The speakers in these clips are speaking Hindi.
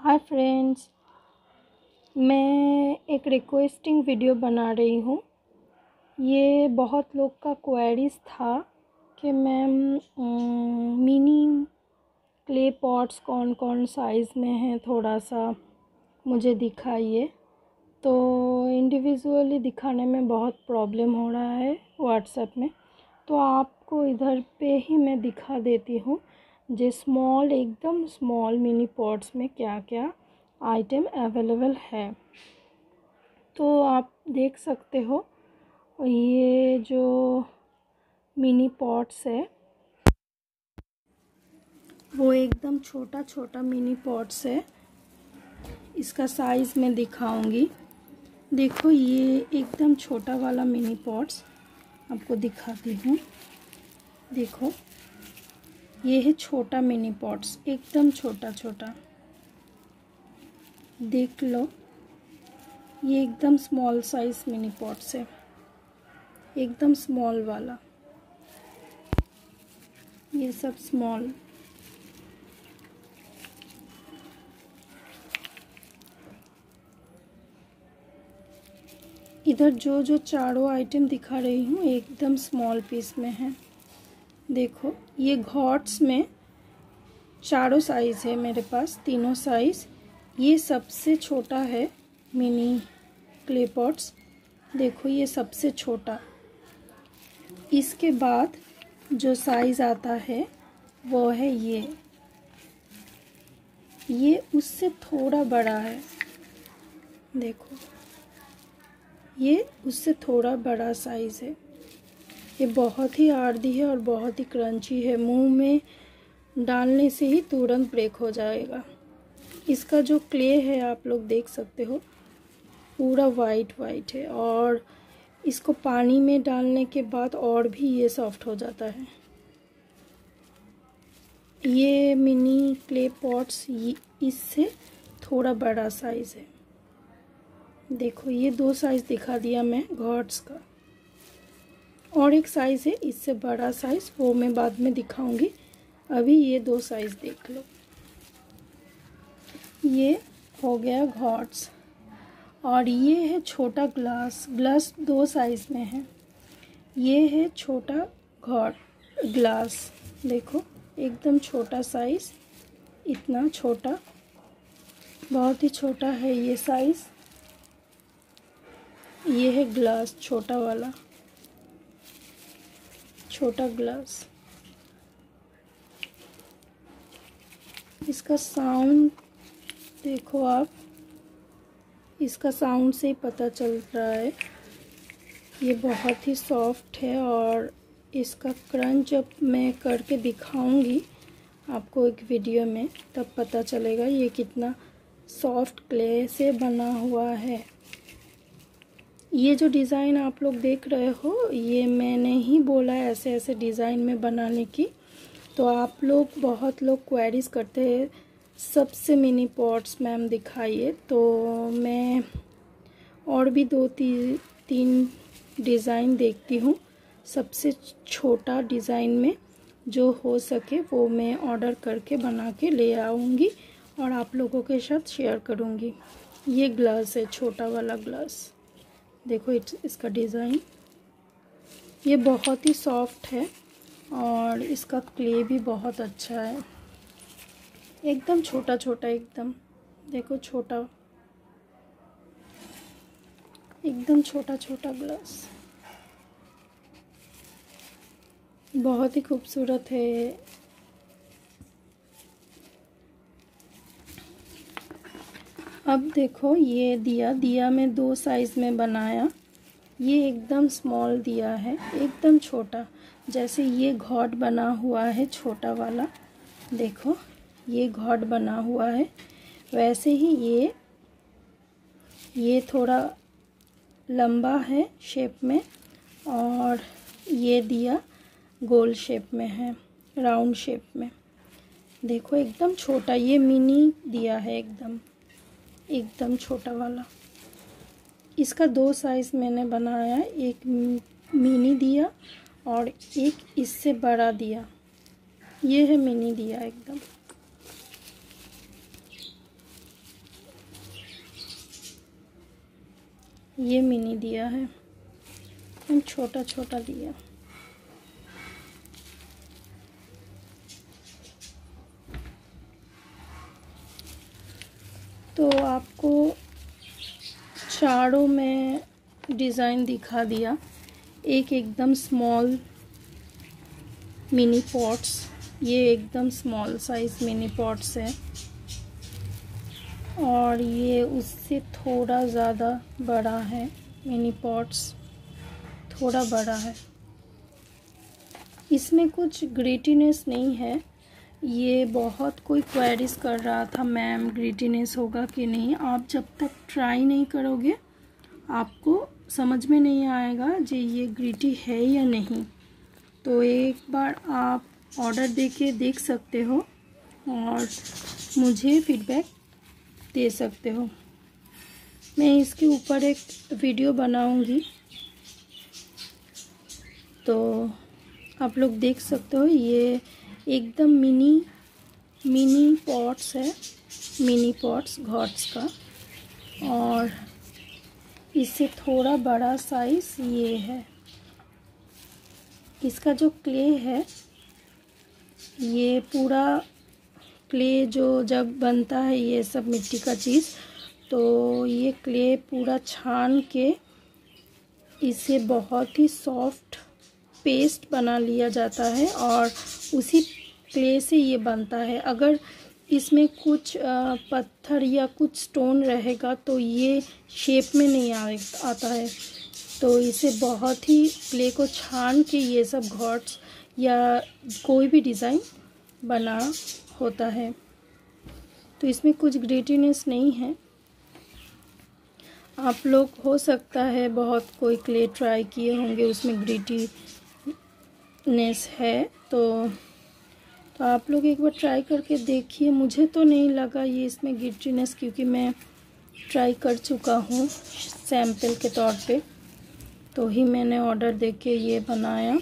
हाय फ्रेंड्स, मैं एक रिक्वेस्टिंग वीडियो बना रही हूँ। ये बहुत लोग का क्वेरीज था कि मैम मिनी क्ले पॉट्स कौन कौन साइज़ में हैं, थोड़ा सा मुझे दिखाइए। तो इंडिविजुअली दिखाने में बहुत प्रॉब्लम हो रहा है व्हाट्सएप में, तो आपको इधर पे ही मैं दिखा देती हूँ जो स्मॉल, एकदम स्मॉल मिनी पॉट्स में क्या क्या आइटम अवेलेबल है। तो आप देख सकते हो, ये जो मिनी पॉट्स है वो एकदम छोटा छोटा मिनी पॉट्स है। इसका साइज़ मैं दिखाऊंगी। देखो, ये एकदम छोटा वाला मिनी पॉट्स आपको दिखाती हूँ। देखो, ये है छोटा मिनी पॉट्स, एकदम छोटा छोटा। देख लो, ये एकदम स्मॉल साइज मिनी पॉट्स है, एकदम स्मॉल वाला। ये सब स्मॉल। इधर जो जो चारों आइटम दिखा रही हूँ एकदम स्मॉल पीस में है। देखो, ये घॉट्स में चारों साइज़ है मेरे पास, तीनों साइज़। ये सबसे छोटा है मिनी क्ले पॉट्स। देखो, ये सबसे छोटा। इसके बाद जो साइज़ आता है वो है ये उससे थोड़ा बड़ा है। देखो, ये उससे थोड़ा बड़ा साइज़ है। ये बहुत ही आर्दी है और बहुत ही क्रंची है, मुंह में डालने से ही तुरंत ब्रेक हो जाएगा। इसका जो क्ले है आप लोग देख सकते हो, पूरा वाइट वाइट है, और इसको पानी में डालने के बाद और भी ये सॉफ्ट हो जाता है। ये मिनी क्ले पॉट्स इससे थोड़ा बड़ा साइज़ है। देखो, ये दो साइज़ दिखा दिया मैं घॉट्स का, और एक साइज़ है इससे बड़ा साइज़, वो मैं बाद में दिखाऊंगी। अभी ये दो साइज़ देख लो। ये हो गया घॉट्स, और ये है छोटा ग्लास। ग्लास दो साइज़ में है। ये है छोटा घॉट ग्लास। देखो, एकदम छोटा साइज़, इतना छोटा, बहुत ही छोटा है ये साइज़। ये है ग्लास, छोटा वाला, छोटा ग्लास। इसका साउंड देखो आप, इसका साउंड से ही पता चल रहा है ये बहुत ही सॉफ्ट है। और इसका क्रंच जब मैं करके दिखाऊंगी आपको एक वीडियो में, तब पता चलेगा ये कितना सॉफ्ट क्ले से बना हुआ है। ये जो डिज़ाइन आप लोग देख रहे हो, ये मैंने ही बोला ऐसे ऐसे डिज़ाइन में बनाने की। तो आप लोग, बहुत लोग क्वेरीज करते हैं सबसे मिनी पॉट्स मैम दिखाइए, तो मैं और भी दो तीन डिज़ाइन देखती हूँ। सबसे छोटा डिज़ाइन में जो हो सके वो मैं ऑर्डर करके बना के ले आऊँगी और आप लोगों के साथ शेयर करूँगी। ये ग्लास है, छोटा वाला ग्लास। देखो इसका डिज़ाइन, ये बहुत ही सॉफ्ट है और इसका क्ले भी बहुत अच्छा है। एकदम छोटा छोटा, एकदम देखो छोटा, एकदम छोटा छोटा ग्लास, बहुत ही खूबसूरत है। अब देखो, ये दिया में दो साइज़ में बनाया। ये एकदम स्मॉल दिया है, एकदम छोटा। जैसे ये घॉट बना हुआ है छोटा वाला, देखो ये घॉट बना हुआ है, वैसे ही ये थोड़ा लंबा है शेप में, और ये दिया गोल शेप में है, राउंड शेप में। देखो, एकदम छोटा, ये मिनी दिया है, एकदम छोटा वाला। इसका दो साइज़ मैंने बनाया है, एक मिनी दिया और एक इससे बड़ा दिया। ये है मिनी दिया एकदम। ये मिनी दिया है, छोटा छोटा दिया। तो आपको चारों में डिज़ाइन दिखा दिया। एक एकदम स्मॉल मिनी पॉट्स, ये एकदम स्मॉल साइज़ मिनी पॉट्स है, और ये उससे थोड़ा ज़्यादा बड़ा है। मिनी पॉट्स थोड़ा बड़ा है, इसमें कुछ ग्रिटीनेस नहीं है। ये बहुत कोई क्वेरीज कर रहा था, मैम ग्रिटीनेस होगा कि नहीं। आप जब तक ट्राई नहीं करोगे आपको समझ में नहीं आएगा जी ये ग्रिटी है या नहीं। तो एक बार आप ऑर्डर देके देख सकते हो और मुझे फीडबैक दे सकते हो। मैं इसके ऊपर एक वीडियो बनाऊंगी, तो आप लोग देख सकते हो। ये एकदम मिनी पॉट्स है, मिनी पॉट्स घॉट्स का, और इससे थोड़ा बड़ा साइज ये है। इसका जो क्ले है, ये पूरा क्ले जो जब बनता है ये सब मिट्टी का चीज़, तो ये क्ले पूरा छान के इसे बहुत ही सॉफ्ट पेस्ट बना लिया जाता है और उसी क्ले से ये बनता है। अगर इसमें कुछ पत्थर या कुछ स्टोन रहेगा तो ये शेप में नहीं आता है। तो इसे बहुत ही क्ले को छान के ये सब घॉट्स या कोई भी डिज़ाइन बना होता है। तो इसमें कुछ ग्रिटीनेस नहीं है। आप लोग हो सकता है बहुत कोई क्ले ट्राई किए होंगे उसमें ग्रिटीनेस है, तो आप लोग एक बार ट्राई करके देखिए। मुझे तो नहीं लगा ये इसमें ग्रिटीनेस, क्योंकि मैं ट्राई कर चुका हूँ सैम्पल के तौर पे, तो ही मैंने ऑर्डर देके ये बनाया।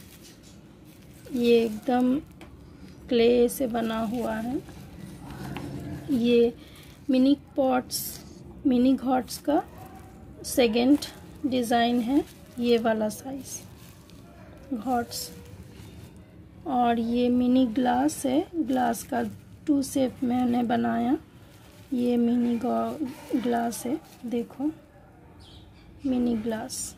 ये एकदम क्ले से बना हुआ है। ये मिनी पॉट्स, मिनी घॉट्स का सेकंड डिज़ाइन है, ये वाला साइज़ घॉट्स। और ये मिनी ग्लास है, ग्लास का 2 शेप मैंने बनाया। ये मिनी ग्लास है, देखो मिनी ग्लास।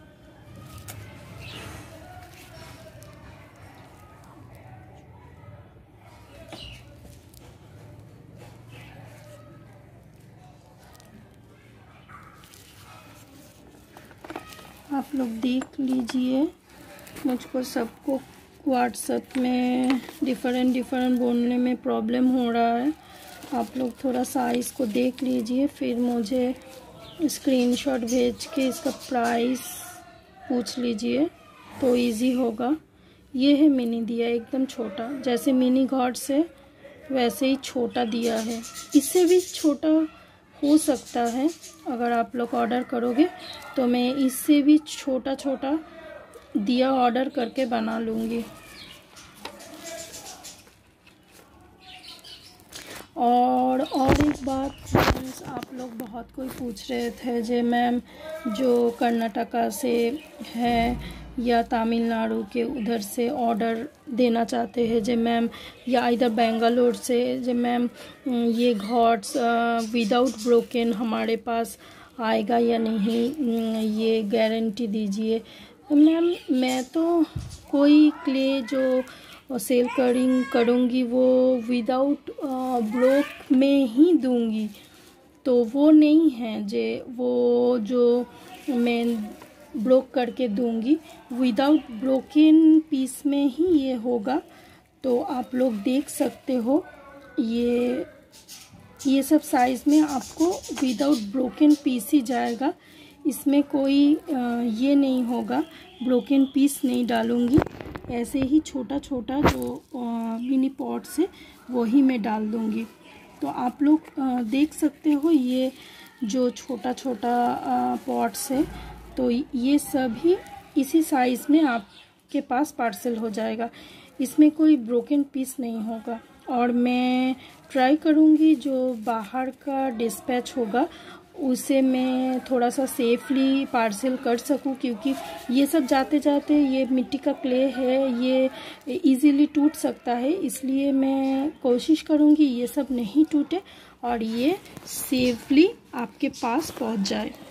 आप लोग देख लीजिए। मुझको सबको व्हाट्सएप में डिफरेंट बोलने में प्रॉब्लम हो रहा है। आप लोग थोड़ा साइज़ को देख लीजिए, फिर मुझे स्क्रीनशॉट भेज के इसका प्राइस पूछ लीजिए तो इजी होगा। ये है मिनी दिया, एकदम छोटा, जैसे मिनी घॉट्स है वैसे ही छोटा दिया है। इससे भी छोटा हो सकता है अगर आप लोग ऑर्डर करोगे, तो मैं इससे भी छोटा छोटा दिया ऑर्डर करके बना लूँगी। और एक बात फ्रेंड्स, आप लोग बहुत कोई पूछ रहे थे जे मैम जो कर्नाटका से है या तमिलनाडु के उधर से ऑर्डर देना चाहते हैं जे मैम, या इधर बेंगलोर से जे मैम ये घॉट्स विदाउट ब्रोकन हमारे पास आएगा या नहीं, ये गारंटी दीजिए। मैम मैं तो कोई क्ले जो सेल करूँगी वो विदाउट ब्रोक में ही दूँगी, तो वो नहीं है जे वो जो मैं ब्रोक करके दूँगी, विदाउट ब्रोकन पीस में ही ये होगा। तो आप लोग देख सकते हो ये सब साइज़ में आपको विदाउट ब्रोकन पीस ही जाएगा। इसमें कोई ये नहीं होगा, ब्रोकन पीस नहीं डालूँगी। ऐसे ही छोटा छोटा जो मिनी पॉट्स है वही मैं डाल दूँगी। तो आप लोग देख सकते हो ये जो छोटा छोटा पॉट्स है, तो ये सभी इसी साइज़ में आपके पास पार्सल हो जाएगा। इसमें कोई ब्रोकन पीस नहीं होगा। और मैं ट्राई करूँगी जो बाहर का डिस्पैच होगा उसे मैं थोड़ा सा सेफली पार्सल कर सकूं, क्योंकि ये सब जाते जाते ये मिट्टी का क्ले है, ये इजीली टूट सकता है। इसलिए मैं कोशिश करूंगी ये सब नहीं टूटे और ये सेफली आपके पास पहुंच जाए।